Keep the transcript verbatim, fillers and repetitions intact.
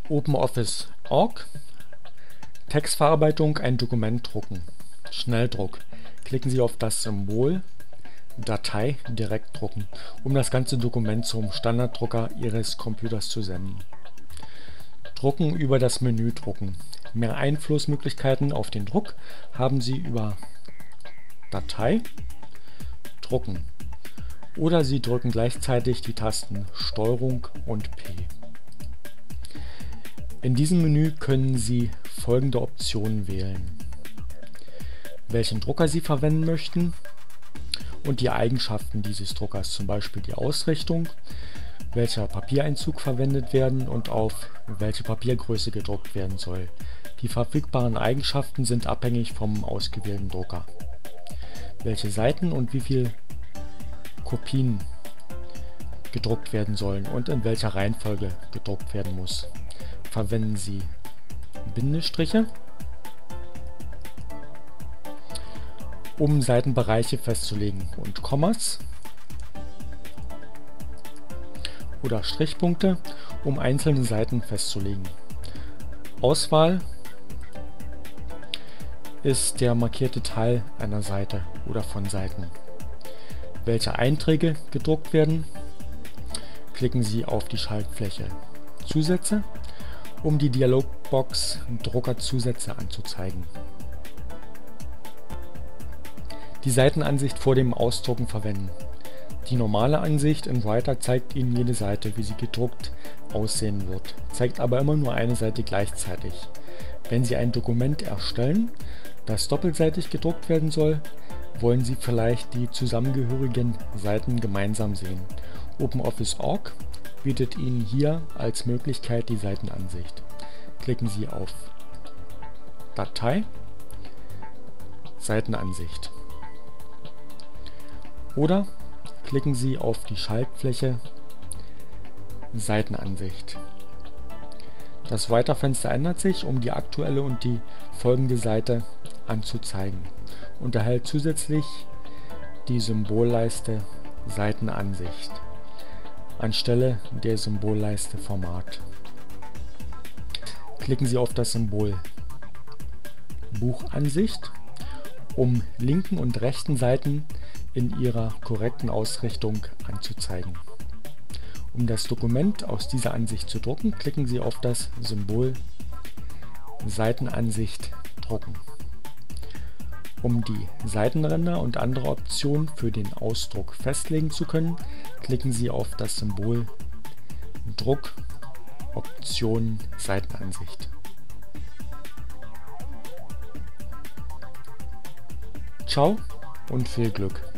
OpenOffice.org, Textverarbeitung, ein Dokument drucken, Schnelldruck. Klicken Sie auf das Symbol Datei direkt drucken, um das ganze Dokument zum Standarddrucker Ihres Computers zu senden. Drucken über das Menü Drucken. Mehr Einflussmöglichkeiten auf den Druck haben Sie über Datei, Drucken. Oder Sie drücken gleichzeitig die Tasten Steuerung und P. In diesem Menü können Sie folgende Optionen wählen: welchen Drucker Sie verwenden möchten und die Eigenschaften dieses Druckers, zum Beispiel die Ausrichtung, welcher Papiereinzug verwendet werden und auf welche Papiergröße gedruckt werden soll. Die verfügbaren Eigenschaften sind abhängig vom ausgewählten Drucker. Welche Seiten und wie viele Kopien gedruckt werden sollen und in welcher Reihenfolge gedruckt werden muss. Verwenden Sie Bindestriche, um Seitenbereiche festzulegen, und Kommas oder Strichpunkte, um einzelne Seiten festzulegen. Auswahl ist der markierte Teil einer Seite oder von Seiten. Welche Einträge gedruckt werden, klicken Sie auf die Schaltfläche Zusätze, um die Dialogbox Druckerzusätze anzuzeigen. Die Seitenansicht vor dem Ausdrucken verwenden. Die normale Ansicht in Writer zeigt Ihnen jede Seite, wie sie gedruckt aussehen wird, zeigt aber immer nur eine Seite gleichzeitig. Wenn Sie ein Dokument erstellen, das doppelseitig gedruckt werden soll, wollen Sie vielleicht die zusammengehörigen Seiten gemeinsam sehen. OpenOffice.org bietet Ihnen hier als Möglichkeit die Seitenansicht. Klicken Sie auf Datei, Seitenansicht. Oder klicken Sie auf die Schaltfläche Seitenansicht. Das Writer-Fenster ändert sich, um die aktuelle und die folgende Seite anzuzeigen, und erhält zusätzlich die Symbolleiste Seitenansicht anstelle der Symbolleiste Format. Klicken Sie auf das Symbol Buchansicht, um linken und rechten Seiten in ihrer korrekten Ausrichtung anzuzeigen. Um das Dokument aus dieser Ansicht zu drucken, klicken Sie auf das Symbol Seitenansicht drucken. Um die Seitenränder und andere Optionen für den Ausdruck festlegen zu können, klicken Sie auf das Symbol Druck Option Seitenansicht. Ciao und viel Glück!